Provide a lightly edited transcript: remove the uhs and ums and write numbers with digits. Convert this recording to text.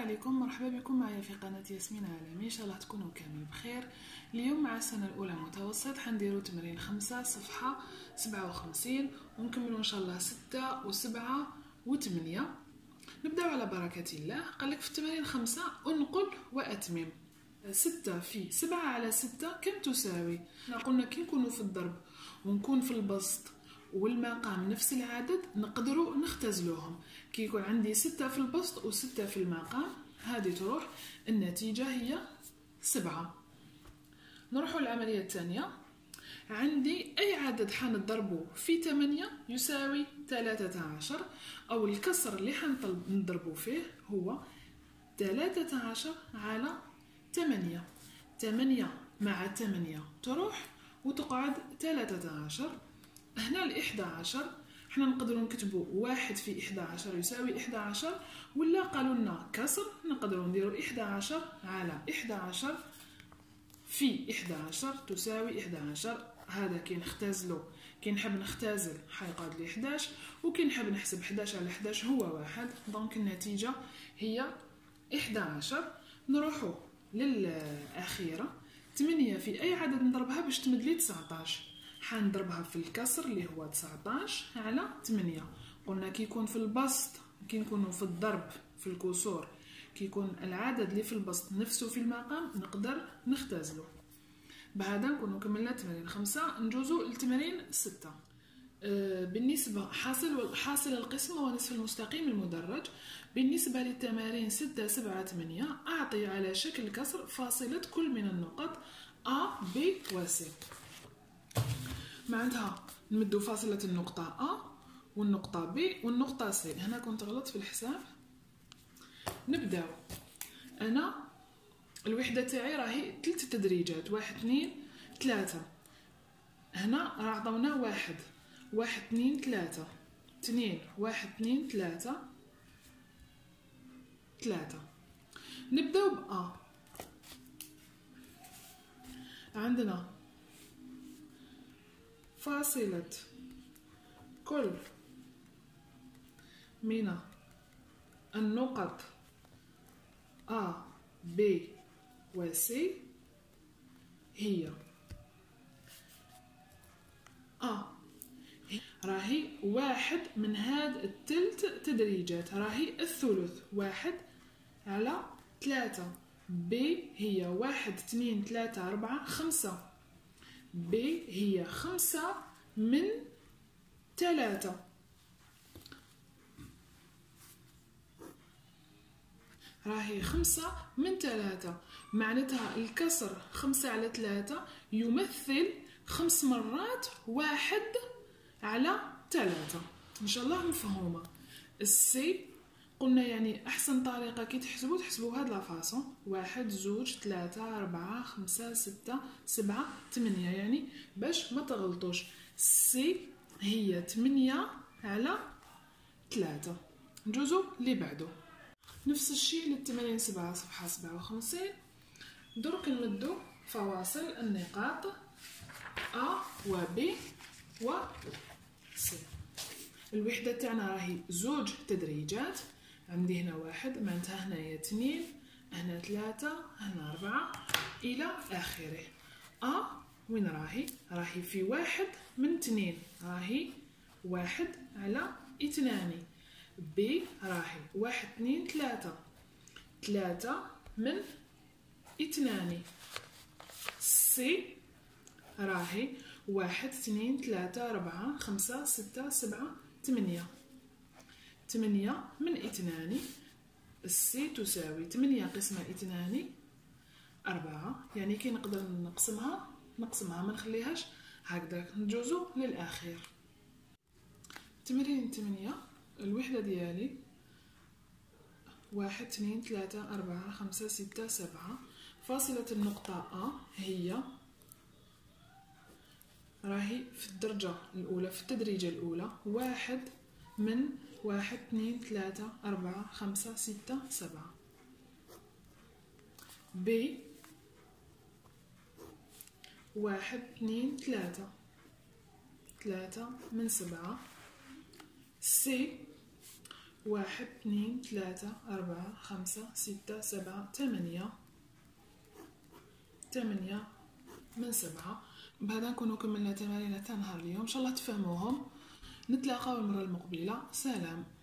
عليكم، مرحبا بكم معايا في قناة ياسمين عالمي. ان شاء الله تكونوا كامل بخير. اليوم مع السنة الأولى متوسط حنديرو تمرين 5 صفحة 57 ونكملوا ان شاء الله 6 و7 و8. نبداو على بركة الله. قالك في التمرين 5 انقل وأتمم. 6 في 7 على 6 كم تساوي؟ قلنا كي نكونوا في الضرب ونكون في البسط والمقام نفس العدد نقدروا نختزلوهم. كي يكون عندي 6 في البسط و6 في المقام هذه تروح، النتيجة هي 7. نروحوا للعملية الثانية. عندي أي عدد حنضربه في 8 يساوي 13، أو الكسر اللي حنضربه فيه هو 13 على 8. 8 مع 8 تروح وتقعد 13. هنا ال 11 حنا نقدروا نكتبوا 1 في 11 يساوي 11، ولا قالوا لنا كسر نقدروا نديروا 11 على 11 في 11 تساوي 11. هذا كي نختزلو، كي نحب نختزل حيقعد لي 11، وكي نحب نحسب 11 على 11 هو 1. دونك النتيجة هي 11. نروحوا للأخيرة. 8 في أي عدد نضربها باش تمد لي 19؟ حنضربها في الكسر اللي هو 19 على 8. قلنا كي يكون في البسط، كي نكونوا في الضرب في الكسور، كي يكون العدد اللي في البسط نفسه في المقام نقدر نختزله. بهذا نكونوا كملنا تمرين 5. نجوزوا لتمرين 6. بالنسبة حاصل القسم ونصف المستقيم المدرج. بالنسبة للتمارين 6 7 8 أعطي على شكل كسر فاصلة كل من النقط A B و C. معناتها نمدوا فاصلة النقطة A والنقطة B والنقطة C. هنا كنت غلط في الحساب. نبداو. أنا الوحدة تاعي راهي 3 تدريجات، 1 2 3. هنا راه عطاونا 1 1 2 3 2 1 2 3 3. نبداو ب A. عندنا فاصلة كل من النقط A B و C هي A. راهي 1 من هاد الثلث تدريجات، راهي الثلث 1 على 3. B هي 1 2 3 4 5. B هي 5 من 3. راهي 5 من 3. معناتها الكسر 5 على 3 يمثل 5 مرات 1 على 3. ان شاء الله مفهومه. السي قلنا يعني احسن طريقه كي تحسبوا هاد لافاصون 1 2 3 4 5 6 7 8، يعني باش ما تغلطوش. سي هي 8 على 3. نجوزو اللي بعدو. نفس الشيء للتمارين 7 صفحه 57. درك نمدو فواصل النقاط A و B و C. الوحدة تاعنا راهي 2 تدريجات. عندي هنا 1، معناتها هنايا 2، هنا 3، هنا 4 إلى آخره. A وين راهي؟ راهي في 1 من 2، راهي 1 على 2. B راهي 1 2 3 3 من 2. C راهي 1 2 3 4 5 6 7 8 8 من 2. السي تساوي 8 قسمة 2 4، يعني كي نقدر نقسمها ما نخليهاش هكذا. نجوزو للأخير. تمرين 8. الوحدة ديالي 1 2 3 4 5 6 7. فاصلة النقطة A هي راهي في الدرجة الأولى، في التدريجة الأولى 1 من 1 2 3 4 5 6 7. B 1 2 3 من 7. C 1 2 3 4 5 6 7 8 من 7. بهذا نكونوا كملنا تمارين تاع نهار اليوم، ان شاء الله تفهموهم. نتلاقاو المره المقبله، سلام.